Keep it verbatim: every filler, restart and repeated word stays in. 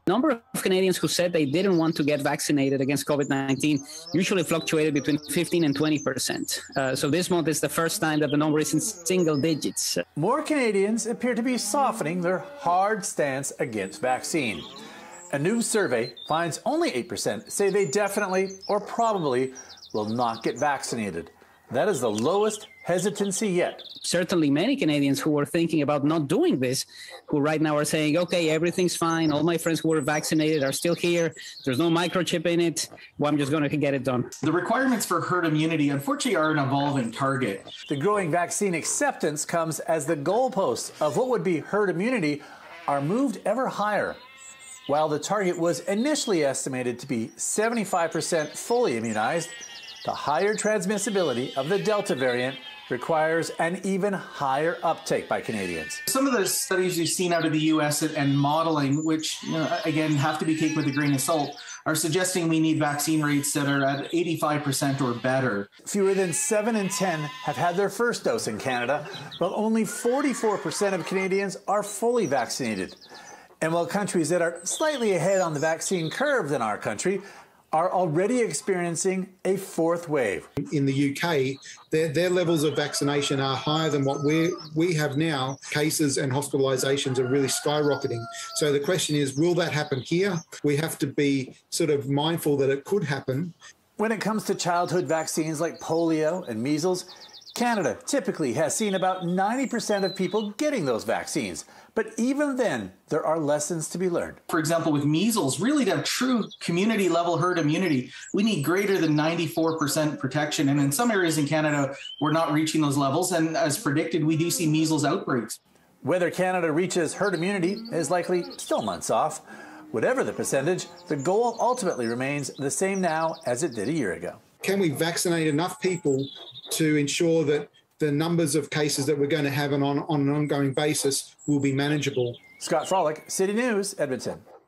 number of Canadians who said they didn't want to get vaccinated against COVID nineteen usually fluctuated between fifteen and twenty percent. Uh, so this month is the first time that the number is in single digits. More Canadians appear to be softening their hard stance against vaccine. A new survey finds only eight percent say they definitely or probably will not get vaccinated. That is the lowest hesitancy yet. Certainly many Canadians who were thinking about not doing this, who right now are saying, okay, everything's fine. All my friends who were vaccinated are still here. There's no microchip in it. Well, I'm just going to get it done. The requirements for herd immunity, unfortunately, are an evolving target. The growing vaccine acceptance comes as the goalposts of what would be herd immunity are moved ever higher. While the target was initially estimated to be seventy-five percent fully immunized, the higher transmissibility of the Delta variant requires an even higher uptake by Canadians. Some of the studies we've seen out of the U S and modeling, which, you know, again, have to be taken with a grain of salt, are suggesting we need vaccine rates that are at eighty-five percent or better. Fewer than seven in ten have had their first dose in Canada, while only forty-four percent of Canadians are fully vaccinated. And while countries that are slightly ahead on the vaccine curve than our country are already experiencing a fourth wave. In the U K, their, their levels of vaccination are higher than what we we have now. Cases and hospitalisations are really skyrocketing. So the question is, will that happen here? We have to be sort of mindful that it could happen. When it comes to childhood vaccines like polio and measles, Canada typically has seen about ninety percent of people getting those vaccines. But even then, there are lessons to be learned. For example, with measles, really to have true community-level herd immunity, we need greater than ninety-four percent protection. And in some areas in Canada, we're not reaching those levels. And as predicted, we do see measles outbreaks. Whether Canada reaches herd immunity is likely still months off. Whatever the percentage, the goal ultimately remains the same now as it did a year ago. Can we vaccinate enough people to ensure that the numbers of cases that we're going to have on, on an ongoing basis will be manageable? Scott Frolick, City News, Edmonton.